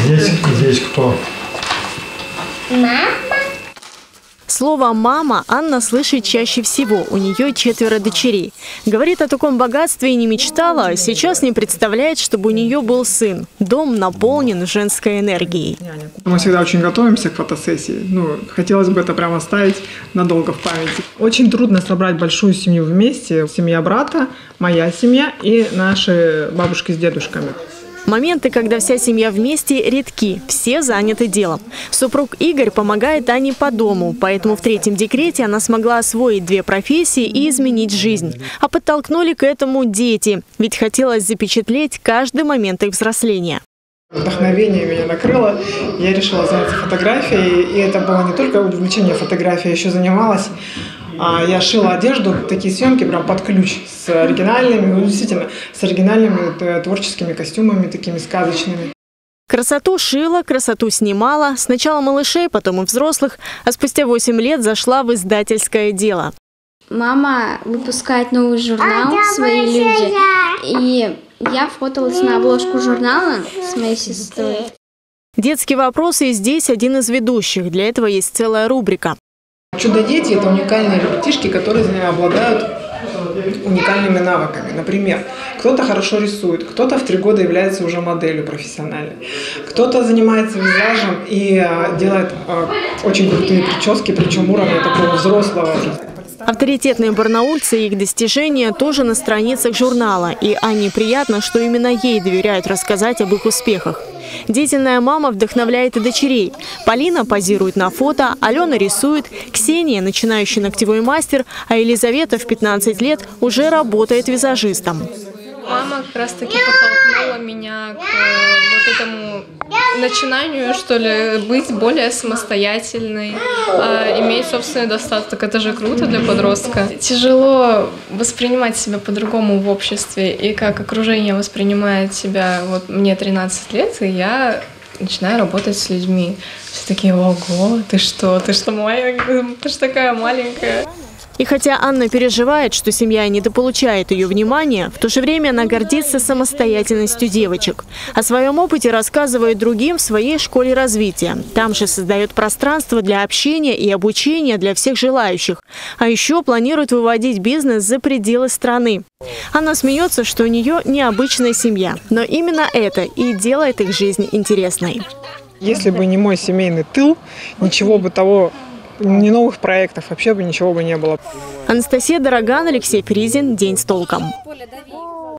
Здесь кто? Мама. Слово «мама» Анна слышит чаще всего. У нее 4 дочерей. Говорит, о таком богатстве и не мечтала, а сейчас не представляет, чтобы у нее был сын. Дом наполнен женской энергией. Мы всегда очень готовимся к фотосессии. Хотелось бы это прямо оставить надолго в памяти. Очень трудно собрать большую семью вместе. Семья брата, моя семья и наши бабушки с дедушками. Моменты, когда вся семья вместе, редки, все заняты делом. Супруг Игорь помогает Ане по дому, поэтому в 3-м декрете она смогла освоить 2 профессии и изменить жизнь. А подтолкнули к этому дети, ведь хотелось запечатлеть каждый момент их взросления. Вдохновение меня накрыло, я решила заняться фотографией, и это было не только увлечение фотографией, я еще занималась. Я шила одежду, такие съемки прям под ключ с оригинальными, действительно, с оригинальными творческими костюмами, такими сказочными. Красоту шила, красоту снимала. Сначала малышей, потом и взрослых, а спустя 8 лет зашла в издательское дело. Мама выпускает новый журнал «Свои люди», и я фоталась на обложку журнала с моей сестрой. Детские вопросы и здесь один из ведущих. Для этого есть целая рубрика. Чудо-дети – это уникальные ребятишки, которые обладают уникальными навыками. Например, кто-то хорошо рисует, кто-то в 3 года является уже моделью профессиональной, кто-то занимается визажем и делает очень крутые прически, причем уровня такого взрослого. Авторитетные барнаульцы и их достижения тоже на страницах журнала. И Анне приятно, что именно ей доверяют рассказать об их успехах. Деятельная мама вдохновляет и дочерей. Полина позирует на фото, Алена рисует, Ксения – начинающий ногтевой мастер, а Елизавета в 15 лет уже работает визажистом. Мама как раз таки подтолкнула меня к вот этому начинанию, что ли, быть более самостоятельной, иметь собственный достаток. Это же круто для подростка. Тяжело воспринимать себя по-другому в обществе, и как окружение воспринимает себя. Вот мне 13 лет, и я начинаю работать с людьми. Все такие: ого, ты что моя, ты ж такая маленькая. И хотя Анна переживает, что семья недополучает ее внимания, в то же время она гордится самостоятельностью девочек. О своем опыте рассказывает другим в своей школе развития. Там же создает пространство для общения и обучения для всех желающих. А еще планирует выводить бизнес за пределы страны. Она смеется, что у нее необычная семья, но именно это и делает их жизнь интересной. Если бы не мой семейный тыл, ничего бы того, ни новых проектов, вообще бы ничего бы не было. Анастасия Дороган, Алексей Фризин. День с толком.